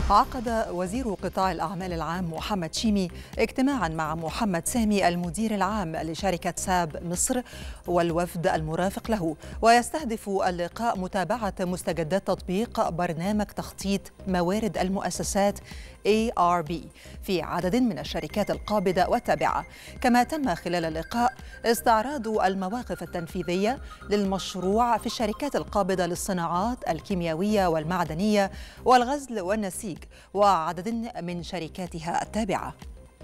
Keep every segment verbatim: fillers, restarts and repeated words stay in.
عقد وزير قطاع الأعمال العام محمد شيمي اجتماعا مع محمد سامي المدير العام لشركة ساب مصر والوفد المرافق له، ويستهدف اللقاء متابعة مستجدات تطبيق برنامج تخطيط موارد المؤسسات إيه آر بي في عدد من الشركات القابضة والتابعة. كما تم خلال اللقاء استعراض المواقف التنفيذية للمشروع في الشركات القابضة للصناعات الكيميائية والمعدنية والغزل والنسيج وعدد من شركاتها التابعة.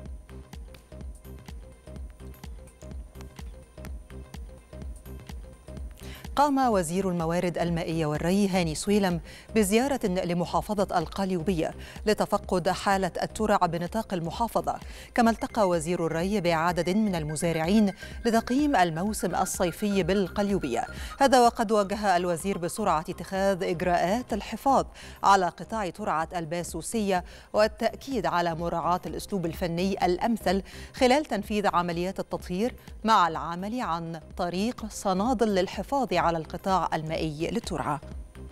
قام وزير الموارد المائية والري هاني سويلم بزيارة لمحافظة القليوبية لتفقد حالة الترع بنطاق المحافظة، كما التقى وزير الري بعدد من المزارعين لتقييم الموسم الصيفي بالقليوبية. هذا وقد وجه الوزير بسرعة اتخاذ إجراءات الحفاظ على قطاع ترعة الباسوسية والتأكيد على مراعاة الأسلوب الفني الأمثل خلال تنفيذ عمليات التطهير مع العمل عن طريق صنادل للحفاظ على القطاع المائي للترعة.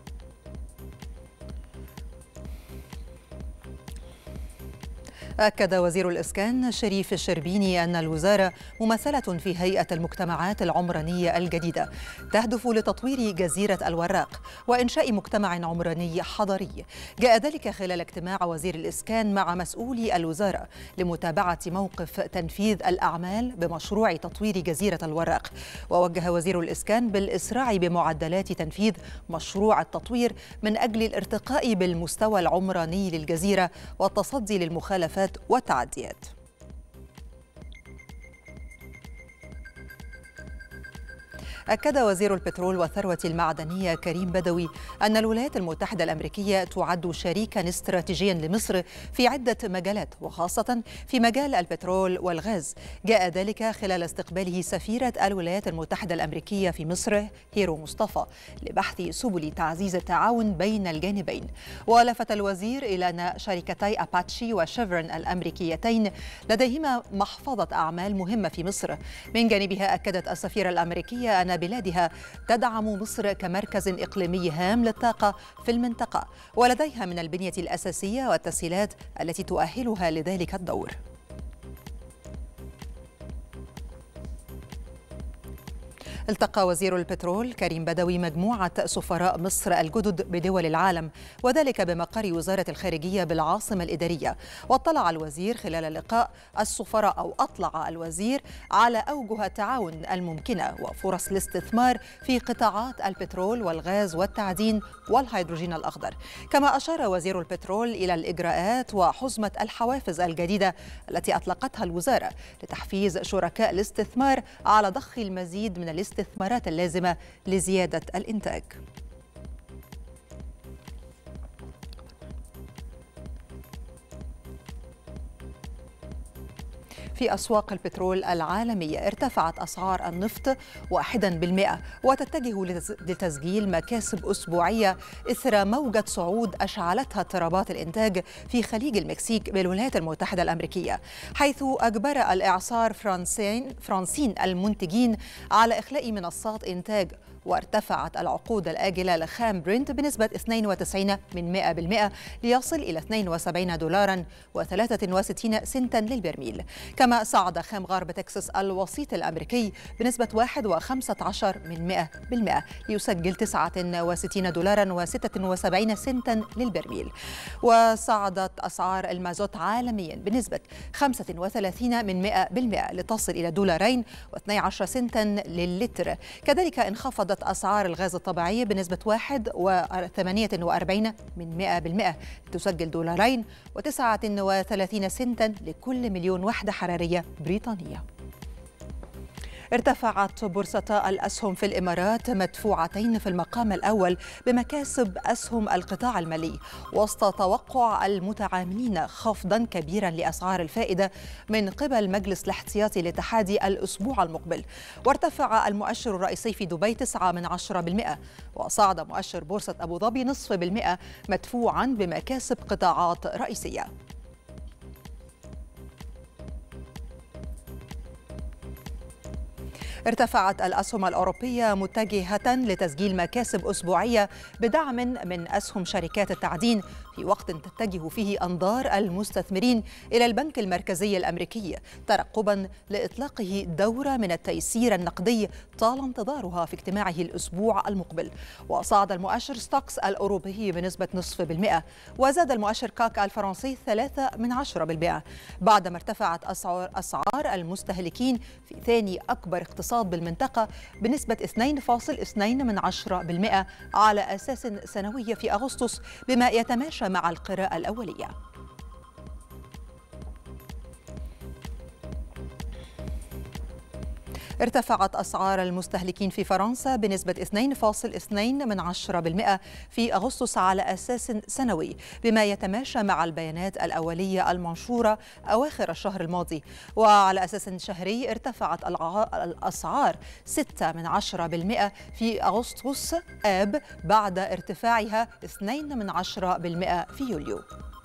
أكد وزير الإسكان شريف الشربيني أن الوزارة ممثلة في هيئة المجتمعات العمرانية الجديدة تهدف لتطوير جزيرة الوراق وإنشاء مجتمع عمراني حضري. جاء ذلك خلال اجتماع وزير الإسكان مع مسؤولي الوزارة لمتابعة موقف تنفيذ الأعمال بمشروع تطوير جزيرة الوراق. ووجه وزير الإسكان بالإسراع بمعدلات تنفيذ مشروع التطوير من أجل الارتقاء بالمستوى العمراني للجزيرة والتصدي للمخالفات والتعديات. أكد وزير البترول والثروة المعدنية كريم بدوي أن الولايات المتحدة الأمريكية تعد شريكاً استراتيجياً لمصر في عدة مجالات وخاصة في مجال البترول والغاز. جاء ذلك خلال استقباله سفيرة الولايات المتحدة الأمريكية في مصر هيرو مصطفى لبحث سبل تعزيز التعاون بين الجانبين. ولفت الوزير إلى أن شركتي أباتشي وشيفرون الأمريكيتين لديهما محفظة أعمال مهمة في مصر. من جانبها أكدت السفيرة الأمريكية أن بلادها تدعم مصر كمركز إقليمي هام للطاقة في المنطقة، ولديها من البنية الأساسية والتسهيلات التي تؤهلها لذلك الدور. التقى وزير البترول كريم بدوي مجموعة سفراء مصر الجدد بدول العالم، وذلك بمقر وزارة الخارجية بالعاصمة الإدارية. واطلع الوزير خلال اللقاء السفراء أو أطلع الوزير على أوجه التعاون الممكنة وفرص الاستثمار في قطاعات البترول والغاز والتعدين والهيدروجين الأخضر. كما أشار وزير البترول إلى الإجراءات وحزمة الحوافز الجديدة التي أطلقتها الوزارة لتحفيز شركاء الاستثمار على ضخ المزيد من الاستثمار الاستثمارات اللازمة لزيادة الإنتاج. في أسواق البترول العالمية ارتفعت أسعار النفط واحدا بالمئة وتتجه لتسجيل مكاسب أسبوعية إثر موجة صعود أشعلتها اضطرابات الإنتاج في خليج المكسيك بالولايات المتحدة الأمريكية، حيث أجبر الإعصار فرانسين, فرانسين المنتجين على إخلاء منصات إنتاج. وارتفعت العقود الآجلة لخام برنت بنسبة اثنين وتسعين بالمئة ليصل إلى اثنين وسبعين دولارا وثلاثة وستين سنتا للبرميل. كما صعد خام غرب تكساس الوسيط الأمريكي بنسبة واحد وخمسة عشر بالمئة ليسجل تسعة وستين دولارا وستة وسبعين سنتا للبرميل. وصعدت أسعار المازوت عالميا بنسبة خمسة وثلاثين بالمئة لتصل إلى دولارين واثني عشر سنتا للتر. كذلك انخفضت أسعار الغاز الطبيعي بنسبة واحد وثمانية وأربعين بالمئة لتسجل دولارين وتسعة وثلاثين سنتا لكل مليون وحدة حرارية بريطانية. ارتفعت بورصتا الأسهم في الإمارات مدفوعتين في المقام الأول بمكاسب أسهم القطاع المالي وسط توقع المتعاملين خفضا كبيرا لأسعار الفائدة من قبل مجلس الاحتياطي الاتحادي الأسبوع المقبل. وارتفع المؤشر الرئيسي في دبي تسعة من عشرة بالمئة وصعد مؤشر بورصة أبو ظبي نصف بالمئة مدفوعا بمكاسب قطاعات رئيسية. ارتفعت الأسهم الأوروبية متجهة لتسجيل مكاسب أسبوعية بدعم من أسهم شركات التعدين، في وقت تتجه فيه أنظار المستثمرين إلى البنك المركزي الأمريكي ترقباً لإطلاقه دورة من التيسير النقدي طال انتظارها في اجتماعه الأسبوع المقبل. وصعد المؤشر ستوكس الأوروبي بنسبة نصف بالمئة، وزاد المؤشر كاك الفرنسي ثلاثة من عشرة بالمئة بعدما ارتفعت أسعار أسعار المستهلكين في ثاني أكبر اقتصاد بالمنطقة بنسبة اثنين فاصل اثنين من عشرة بالمئة على أساس سنوي في أغسطس، بما يتماشى مع القراءة الأولية. ارتفعت أسعار المستهلكين في فرنسا بنسبة اثنين فاصل اثنين من عشرة بالمئة في أغسطس على أساس سنوي، بما يتماشى مع البيانات الأولية المنشورة أواخر الشهر الماضي. وعلى أساس شهري ارتفعت الأسعار ستة من عشرة بالمئة في أغسطس آب بعد ارتفاعها اثنين من عشرة بالمئة في يوليو.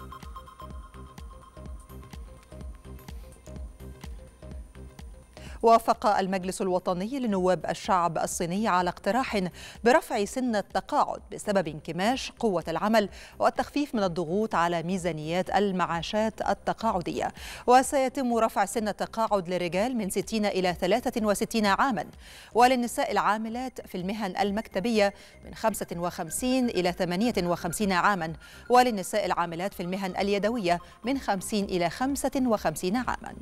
وافق المجلس الوطني لنواب الشعب الصيني على اقتراح برفع سن التقاعد بسبب انكماش قوة العمل والتخفيف من الضغوط على ميزانيات المعاشات التقاعدية. وسيتم رفع سن التقاعد للرجال من ستين إلى ثلاثة وستين عاما، وللنساء العاملات في المهن المكتبية من خمسة وخمسين إلى ثمانية وخمسين عاما، وللنساء العاملات في المهن اليدوية من خمسين إلى خمسة وخمسين عاما.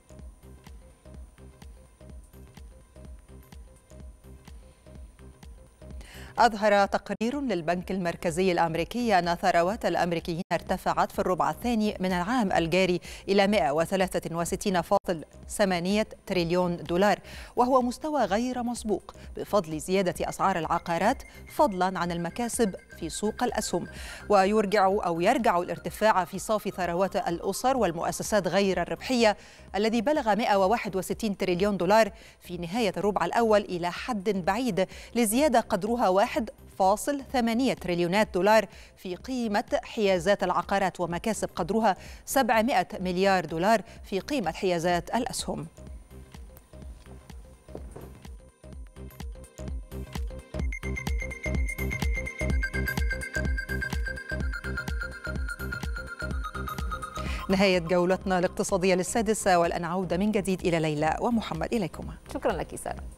أظهر تقرير للبنك المركزي الأمريكي أن ثروات الأمريكيين ارتفعت في الربع الثاني من العام الجاري إلى مئة وثلاثة وستين فاصلة ثمانية تريليون دولار، وهو مستوى غير مسبوق بفضل زيادة أسعار العقارات فضلا عن المكاسب في سوق الأسهم. ويرجع أو يرجع الارتفاع في صافي ثروات الأسر والمؤسسات غير الربحية الذي بلغ مئة وواحد وستين تريليون دولار في نهاية الربع الأول إلى حد بعيد لزيادة قدرها واحد فاصل ثمانية تريليونات دولار في قيمة حيازات العقارات، ومكاسب قدرها سبعمئة مليار دولار في قيمة حيازات الأسهم. نهاية جولتنا الاقتصادية للسادسة، والآن عودة من جديد إلى ليلى ومحمد. إليكما. شكرا لك سارة.